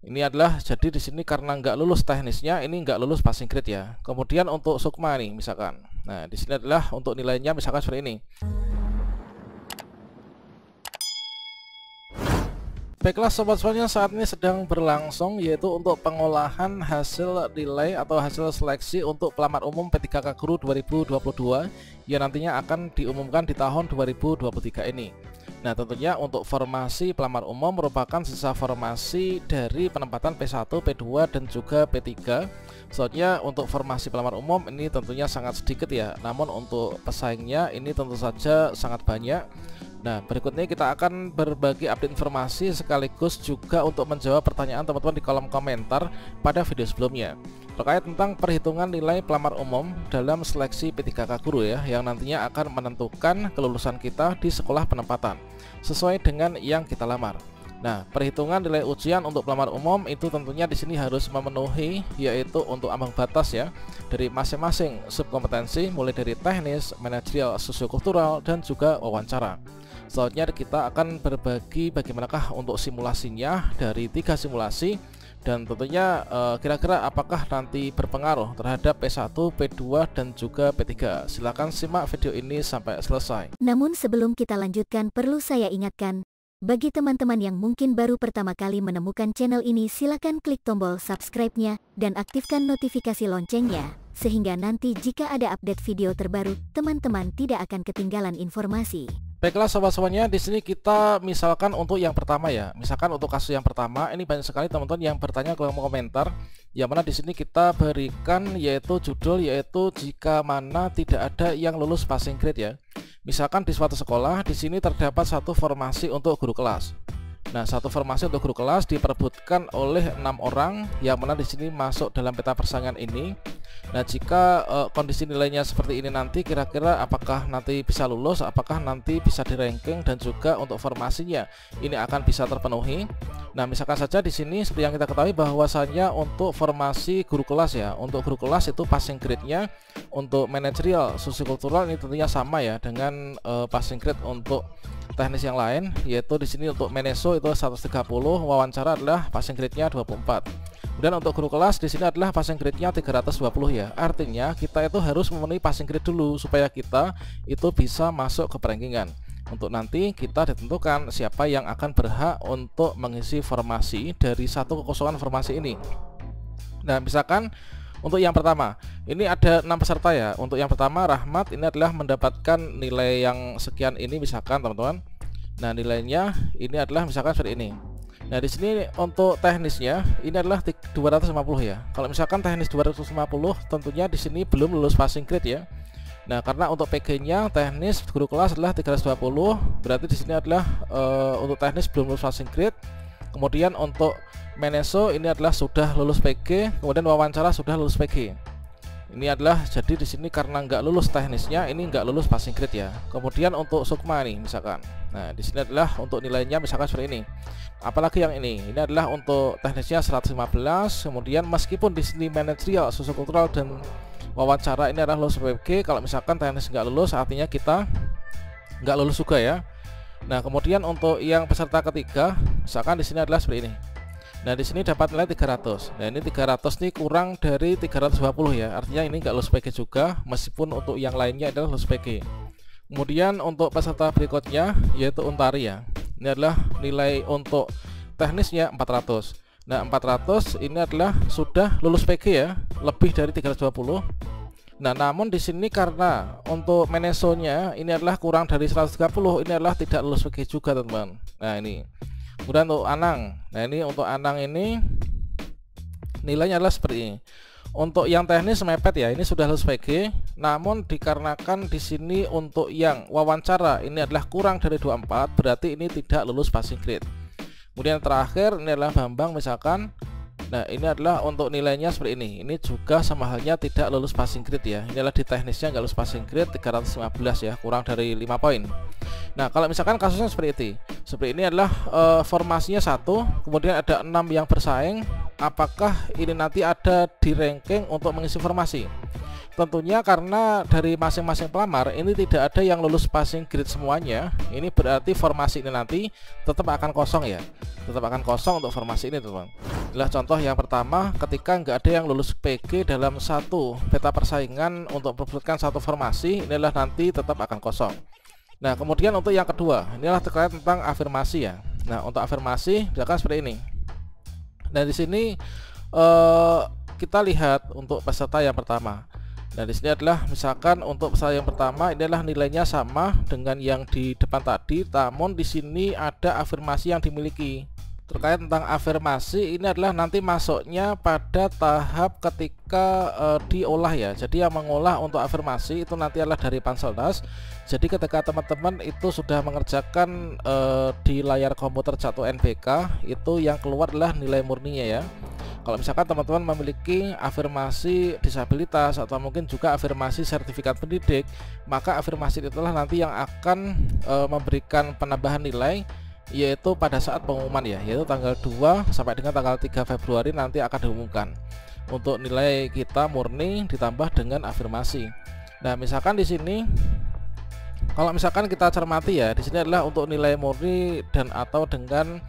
Ini adalah jadi di sini karena nggak lulus teknisnya, ini nggak lulus passing grade ya. Kemudian untuk sukma nih misalkan. Nah, di sini adalah untuk nilainya misalkan seperti ini. Baiklah sobat semuanya, saat ini sedang berlangsung yaitu untuk pengolahan hasil nilai atau hasil seleksi untuk pelamar umum P3K Guru 2022 yang nantinya akan diumumkan di tahun 2023 ini. Nah, tentunya untuk formasi pelamar umum merupakan sisa formasi dari penempatan P1, P2 dan juga P3. Soalnya untuk formasi pelamar umum ini tentunya sangat sedikit ya, namun untuk pesaingnya ini tentu saja sangat banyak. Nah, berikutnya kita akan berbagi update informasi sekaligus juga untuk menjawab pertanyaan teman-teman di kolom komentar pada video sebelumnya terkait tentang perhitungan nilai pelamar umum dalam seleksi P3K Guru ya, yang nantinya akan menentukan kelulusan kita di sekolah penempatan sesuai dengan yang kita lamar. Nah, perhitungan nilai ujian untuk pelamar umum itu tentunya di sini harus memenuhi yaitu untuk ambang batas ya dari masing-masing subkompetensi mulai dari teknis, manajerial, sosiokultural dan juga wawancara. Selanjutnya kita akan berbagi bagaimanakah untuk simulasinya dari 3 simulasi dan tentunya kira-kira apakah nanti berpengaruh terhadap P1, P2 dan juga P3. Silahkan simak video ini sampai selesai. Namun sebelum kita lanjutkan, perlu saya ingatkan, bagi teman-teman yang mungkin baru pertama kali menemukan channel ini, silakan klik tombol subscribe-nya dan aktifkan notifikasi loncengnya, sehingga nanti jika ada update video terbaru, teman-teman tidak akan ketinggalan informasi. Baiklah sobat-sobatnya, di sini kita misalkan untuk yang pertama ya. Misalkan untuk kasus yang pertama, ini banyak sekali teman-teman yang bertanya ke kolom komentar, yang mana di sini kita berikan yaitu judul yaitu jika mana tidak ada yang lulus passing grade ya. Misalkan di suatu sekolah, di sini terdapat satu formasi untuk guru kelas. Nah, satu formasi untuk guru kelas diperebutkan oleh 6 orang, yang mana di sini masuk dalam peta persaingan ini. Nah, jika kondisi nilainya seperti ini nanti kira-kira apakah nanti bisa lulus, apakah nanti bisa di-ranking dan juga untuk formasinya ini akan bisa terpenuhi. Nah, misalkan saja di sini seperti yang kita ketahui bahwasanya untuk formasi guru kelas ya, untuk guru kelas itu passing grade-nya untuk manajerial, sosiokultural ini tentunya sama ya dengan passing grade untuk teknis yang lain, yaitu di sini untuk meneso itu 130, wawancara adalah passing grade-nya 24. Kemudian untuk guru kelas di sini adalah passing grade-nya 320 ya. Artinya kita itu harus memenuhi passing grade dulu supaya kita itu bisa masuk ke perankingan. Untuk nanti kita ditentukan siapa yang akan berhak untuk mengisi formasi dari satu kekosongan formasi ini. Nah, misalkan untuk yang pertama, ini ada 6 peserta ya. Untuk yang pertama Rahmat ini adalah mendapatkan nilai yang sekian ini misalkan teman-teman. Nah, nilainya ini adalah misalkan seperti ini. Nah, di sini untuk teknisnya ini adalah 250 ya. Kalau misalkan teknis 250 tentunya di sini belum lulus passing grade ya. Nah, karena untuk PG-nya teknis guru kelas adalah 320, berarti di sini adalah untuk teknis belum lulus passing grade. Kemudian untuk meneso ini adalah sudah lulus PG, kemudian wawancara sudah lulus PG. Ini adalah jadi di sini karena nggak lulus teknisnya, ini nggak lulus passing grade ya. Kemudian untuk sukma nih misalkan. Nah, di sini adalah untuk nilainya misalkan seperti ini. Apalagi yang ini adalah untuk teknisnya 115. Kemudian meskipun di sini manajerial, sosiokultural dan wawancara ini adalah lulus PG, kalau misalkan teknis nggak lulus artinya kita nggak lulus juga ya. Nah, kemudian untuk yang peserta ketiga misalkan di sini adalah seperti ini. Nah, di sini dapat nilai 300. Nah, ini 300 nih kurang dari 320 ya. Artinya ini nggak lulus PG juga, meskipun untuk yang lainnya adalah lulus PG. Kemudian untuk peserta berikutnya yaitu Untari ya. Ini adalah nilai untuk teknisnya 400. Nah, 400 ini adalah sudah lulus PG ya, lebih dari 320. Nah, namun di sini karena untuk menesonya ini adalah kurang dari 130, ini adalah tidak lulus PG juga, teman-teman. Nah, ini. Kemudian untuk Anang. Nah, ini untuk Anang ini nilainya adalah seperti ini. Untuk yang teknis mepet ya, ini sudah lulus PG, namun dikarenakan di sini untuk yang wawancara ini adalah kurang dari 24, berarti ini tidak lulus passing grade. Kemudian terakhir ini adalah Bambang misalkan. Nah, ini adalah untuk nilainya seperti ini. Ini juga sama halnya tidak lulus passing grade ya. Ini adalah di teknisnya nggak lulus passing grade 315 ya, kurang dari 5 poin. Nah, kalau misalkan kasusnya seperti itu, seperti ini adalah formasinya 1, kemudian ada 6 yang bersaing. Apakah ini nanti ada di ranking untuk mengisi formasi? Tentunya karena dari masing-masing pelamar ini tidak ada yang lulus passing grade semuanya. Ini berarti formasi ini nanti tetap akan kosong ya. Tetap akan kosong untuk formasi ini, teman-teman. adalah contoh yang pertama ketika nggak ada yang lulus PG dalam satu peta persaingan untuk merebutkan satu formasi, inilah nanti tetap akan kosong. Nah kemudian untuk yang kedua, inilah terkait tentang afirmasi ya. Nah untuk afirmasi misalkan seperti ini. Nah di sini kita lihat untuk peserta yang pertama. Nah di sini adalah misalkan untuk peserta yang pertama ini adalah nilainya sama dengan yang di depan tadi, namun di sini ada afirmasi yang dimiliki. Terkait tentang afirmasi ini adalah nanti masuknya pada tahap ketika diolah ya. Jadi yang mengolah untuk afirmasi itu nanti adalah dari Panselnas. Jadi ketika teman-teman itu sudah mengerjakan di layar komputer Chat UNBK, itu yang keluar adalah nilai murninya ya. Kalau misalkan teman-teman memiliki afirmasi disabilitas atau mungkin juga afirmasi sertifikat pendidik, maka afirmasi itulah nanti yang akan memberikan penambahan nilai, yaitu pada saat pengumuman ya, yaitu tanggal 2 sampai dengan tanggal 3 Februari nanti akan diumumkan untuk nilai kita murni ditambah dengan afirmasi. Nah misalkan di sini kalau misalkan kita cermati ya, di sini adalah untuk nilai murni dan atau dengan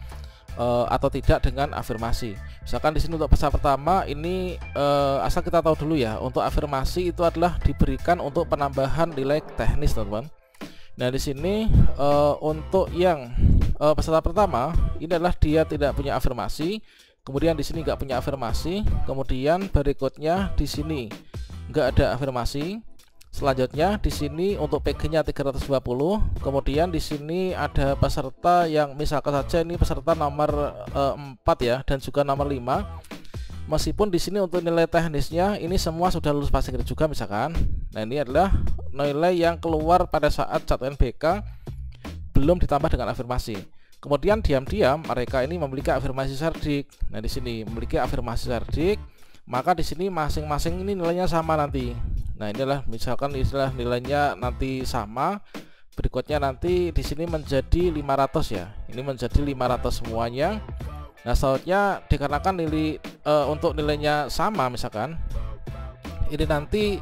atau tidak dengan afirmasi. Misalkan di sini untuk peserta pertama ini asal kita tahu dulu ya, untuk afirmasi itu adalah diberikan untuk penambahan nilai teknis teman-teman. Nah di sini untuk yang peserta pertama ini adalah dia tidak punya afirmasi, kemudian di sini nggak punya afirmasi, kemudian berikutnya di sini nggak ada afirmasi. Selanjutnya di sini untuk PG-nya 320, kemudian di sini ada peserta yang misalkan saja ini peserta nomor 4 ya, dan juga nomor 5. Meskipun di sini untuk nilai teknisnya ini semua sudah lulus passing grade juga misalkan. Nah ini adalah nilai yang keluar pada saat Chat UNBK belum ditambah dengan afirmasi. Kemudian diam-diam mereka ini memiliki afirmasi cerdik. Nah di sini memiliki afirmasi cerdik, maka di sini masing-masing ini nilainya sama nanti. Nah inilah misalkan istilah nilainya nanti sama. Berikutnya nanti di sini menjadi 500 ya. Ini menjadi 500 semuanya. Nah selanjutnya dikarenakan nilai untuk nilainya sama misalkan, ini nanti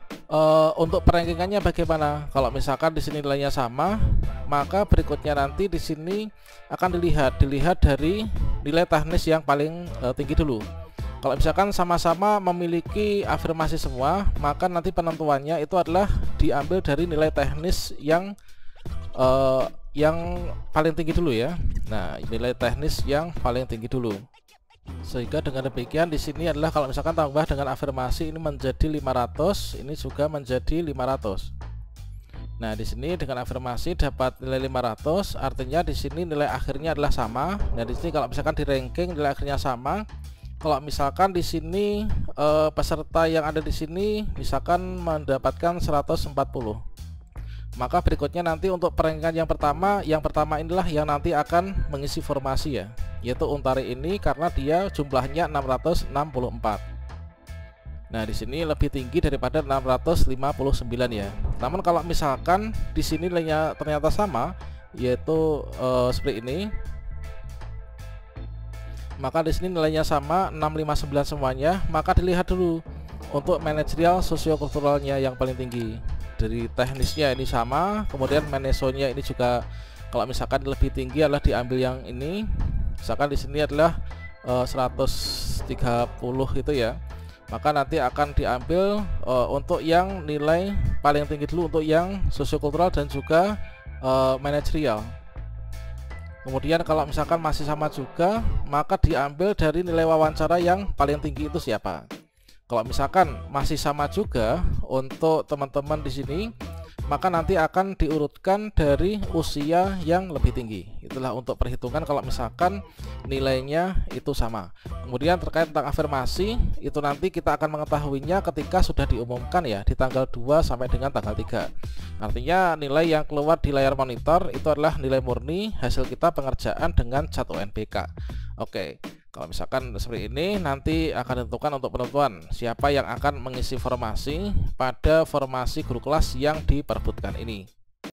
untuk perankingannya bagaimana? Kalau misalkan di sini nilainya sama, maka berikutnya nanti di sini akan dilihat dari nilai teknis yang paling tinggi dulu. Kalau misalkan sama-sama memiliki afirmasi semua, maka nanti penentuannya itu adalah diambil dari nilai teknis yang paling tinggi dulu ya. Nah, nilai teknis yang paling tinggi dulu. Sehingga dengan demikian di sini adalah kalau misalkan tambah dengan afirmasi ini menjadi 500, ini juga menjadi 500. Nah, di sini dengan afirmasi dapat nilai 500, artinya di sini nilai akhirnya adalah sama. Nah, di sini kalau misalkan di ranking nilai akhirnya sama. Kalau misalkan di sini peserta yang ada di sini misalkan mendapatkan 140, maka berikutnya nanti untuk perankingan yang pertama inilah yang nanti akan mengisi formasi ya, yaitu Untari ini karena dia jumlahnya 664. Nah di sini lebih tinggi daripada 659 ya. Namun kalau misalkan di sini nilainya ternyata sama, yaitu seperti ini, maka di sini nilainya sama 659 semuanya, maka dilihat dulu untuk manajerial sosiokulturalnya yang paling tinggi. Dari teknisnya ini sama, kemudian manasonya ini juga kalau misalkan lebih tinggi adalah diambil yang ini. Misalkan di sini adalah 130 gitu ya. Maka nanti akan diambil untuk yang nilai paling tinggi dulu untuk yang sosiokultural dan juga manajerial. Kemudian kalau misalkan masih sama juga, maka diambil dari nilai wawancara yang paling tinggi itu siapa. Kalau misalkan masih sama juga untuk teman-teman di sini, maka nanti akan diurutkan dari usia yang lebih tinggi. Itulah untuk perhitungan kalau misalkan nilainya itu sama. Kemudian terkait tentang afirmasi, itu nanti kita akan mengetahuinya ketika sudah diumumkan ya, di tanggal 2 sampai dengan tanggal 3. Artinya nilai yang keluar di layar monitor itu adalah nilai murni hasil kita pengerjaan dengan Chat UNBK. Oke. Kalau misalkan seperti ini, nanti akan ditentukan untuk penentuan siapa yang akan mengisi formasi pada formasi guru kelas yang diperebutkan ini.